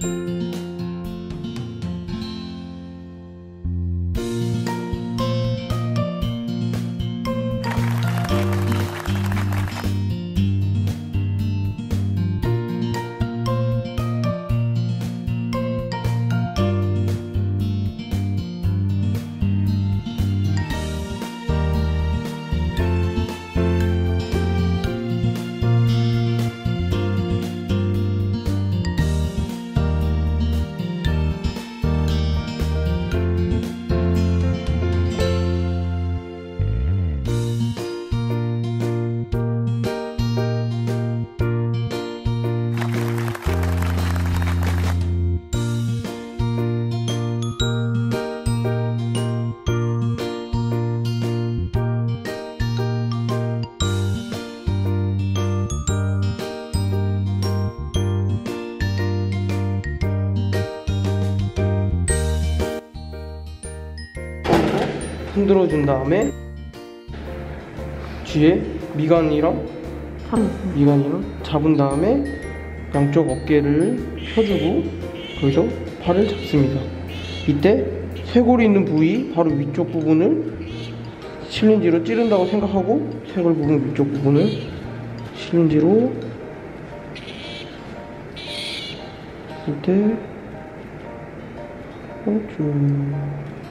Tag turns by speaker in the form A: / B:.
A: 흔들어준 다음에 뒤에 미간이랑 잡은 다음에 양쪽 어깨를 펴주고 거기서 팔을 잡습니다. 이때 쇄골이 있는 부위 바로 위쪽 부분을 실린지로 찌른다고 생각하고 쇄골 부분 위쪽 부분을 실린지로 이때 쭉